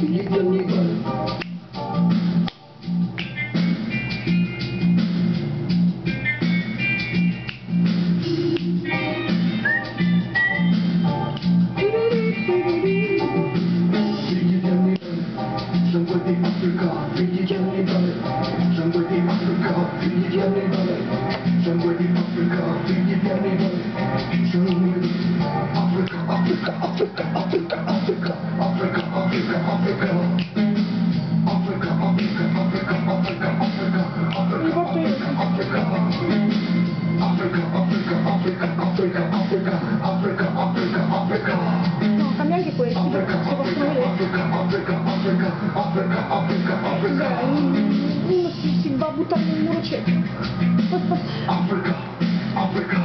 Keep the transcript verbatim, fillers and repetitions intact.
No, cambia anche questo, perché si possono vedere. Dai, uno si, si va a buttare nel muro cieco. Africa, Africa.